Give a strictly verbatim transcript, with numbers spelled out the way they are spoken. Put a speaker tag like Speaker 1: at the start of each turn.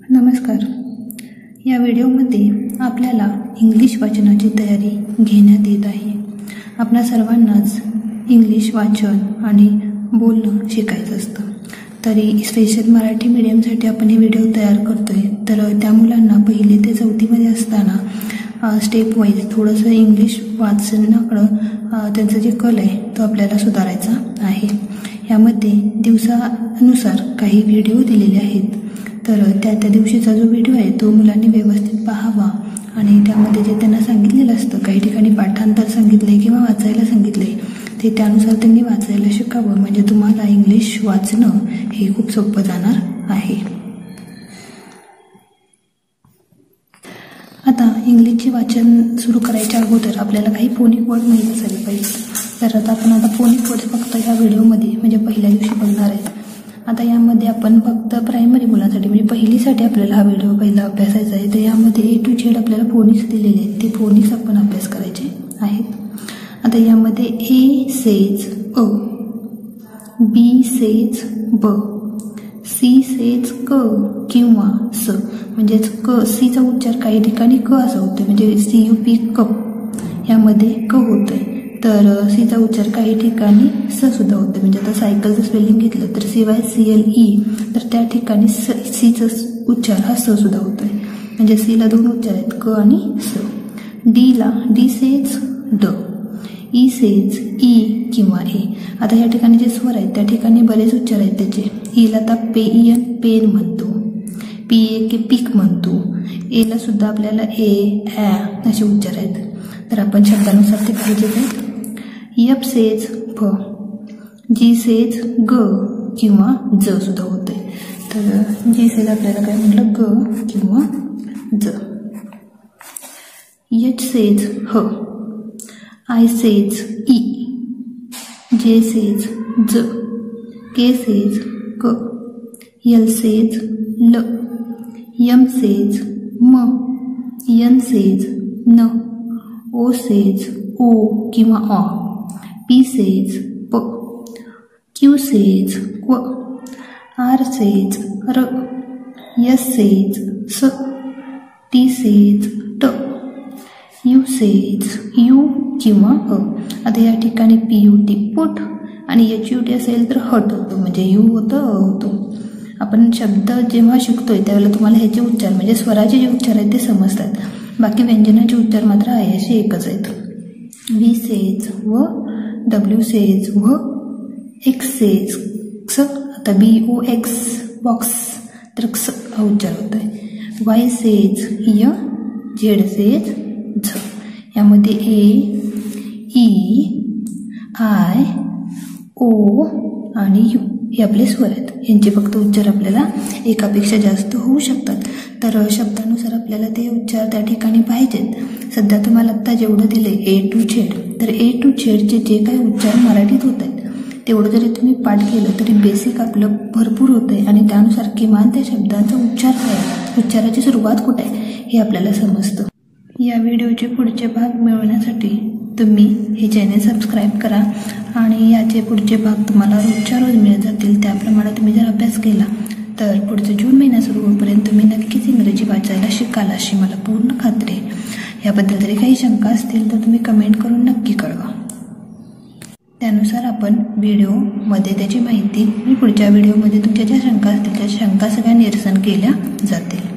Speaker 1: नमस्कार. या व्हिडिओमध्ये आपल्याला इंग्लिश वाचनाची तयारी घेण्यात येत आहे. आपणा सर्वांनाच इंग्लिश वाचन आणि बोलणं शिकायचं असतं. तरी स्पेशल मराठी मीडियमसाठी आपण हे व्हिडिओ तयार करतोय. तर त्या मुलांना पहिली ते चौथीमध्ये असताना स्टेप वाईज थोडंसं इंग्लिश वाचनाकडं त्यांचं जे कल आहे तो आपल्याला सुधारायचा आहे. यामध्ये दिवसानुसार काही व्हिडिओ दिलेले आहेत. तर त्या त्या दिवशीचा जो व्हिडिओ आहे तो मुलांनी व्यवस्थित पाहावा आणि त्यामध्ये जे त्यांना सांगितलेलं असतं, काही ठिकाणी पाठांतर सांगितले किंवा वाचायला सांगितले, ते त्यानुसार त्यांनी वाचायला शिकावं. म्हणजे तुम्हाला इंग्लिश वाचणं हे खूप सोपं जाणार आहे. आता इंग्लिशचे वाचन सुरू करायच्या अगोदर आपल्याला काही फोनिक वर्ड माहीत असायला पाहिजे. तर आता आपण आता फोनिक वर्ड फक्त ह्या व्हिडिओमध्ये म्हणजे पहिल्या दिवशी बघणार आहे. आता यामध्ये आपण फक्त प्रायमरी मुलांसाठी म्हणजे पहिलीसाठी आपल्याला हा व्हिडिओ पहिला अभ्यासायचा आहे. तर यामध्ये ए टू झेड आपल्याला फोनिक्स दिलेले आहेत, ते फोनिक्स आपण अभ्यास करायचे आहेत. आता यामध्ये ए सेज अ, बी सेज ब, सी सेज क किंवा स. म्हणजेच क सीचा उच्चार काही ठिकाणी क असा होतो, म्हणजे सी यू पी कप यामध्ये क होतंय. तर सीचा उच्चार काही ठिकाणी स सुद्धा होते. म्हणजे आता सायकलचं स्पेलिंग घेतलं तर C Y C L E, तर त्या ठिकाणी स सीचा उच्चार हा स सुद्धा होतोय. म्हणजे सीला दोन उच्चार आहेत, क आणि स. डीला डी सेज ड, ई सेज ई किंवा ए. आता या ठिकाणी जे स्वर आहेत त्या ठिकाणी बरेच उच्चार आहेत त्याचे. ईला आता पेईयन पेन म्हणतो, पी ए के पीक म्हणतो. एला सुद्धा आपल्याला ए ॲ असे उच्चार आहेत. तर आपण शब्दानुसार ते पाहिजे आहेत. यप सेज फ, जी सेज ग किंवा ज सुद्धा होते. तर जी सेज आपल्याला काय म्हटलं, ग किंवा ज. एच सेज ह, आय सेज ई, जे सेज ज, के सेज क, यल सेज ल, यम सेज म, यन सेज न, ओ सेज ओ किंवा ऑ, पी सेज प, क्यू सेज क्व, आर सेज र, यस सेज स, टी सेज ट, यू सेज यू किंवा अ. आता या ठिकाणी पी यू टी पुट आणि एच यू टी असेल तर हट होतो, म्हणजे यू होतं अ होतो. आपण शब्द जेव्हा शिकतोय त्यावेळेला तुम्हाला ह्याचे उच्चार म्हणजे स्वराचे जे उच्चार आहेत ते समजतात. बाकी व्यंजनाचे उच्चार मात्र आहे असे एकच आहेत. व्ही सेज व, डब्ल्यू सेज व, एक्स सेज क्स. आता बी ओ एक्स बॉक्स तर क्स हा उच्चार होतोय. वाय सेज य, झेड सेज झ. यामध्ये ए ई आय ओ आणि यू हे आपले स्वर आहेत. यांचे फक्त उच्चार आपल्याला एकापेक्षा जास्त होऊ शकतात. तर शब्दानुसार आपल्याला ते उच्चार त्या ठिकाणी पाहिजेत. सध्या तुम्हाला आत्ता जेवढं दिले ए टू झेड, तर ए टू झेडचे जे काही उच्चार मराठीत होत आहेत तेवढं जरी तुम्ही पाठ केलं तरी बेसिक आपलं भरपूर होतं आहे. आणि त्यानुसार किमान त्या शब्दांचा उच्चार काय आहे, उच्चाराची सुरुवात कुठे आहे हे आपल्याला समजतं. या व्हिडिओचे पुढचे भाग मिळवण्यासाठी तुम्ही हे चॅनल सबस्क्राईब करा आणि याचे पुढचे भाग तुम्हाला रोजच्या रोज मिळत जातील. त्याप्रमाणे तुम्ही जर अभ्यास केला तर पुढचं जून महिना सुरू होईपर्यंत तुम्ही नक्कीच इंग्रजी वाचायला शिकाल अशी मला पूर्ण खात्री आहे. याबद्दल जरी काही शंका असतील तर तुम्ही कमेंट करून नक्की कळवा. त्यानुसार आपण व्हिडिओमध्ये त्याची माहिती मी पुढच्या व्हिडिओमध्ये तुमच्या ज्या शंका असतील त्या शंका सगळ्या निरसन केल्या जातील.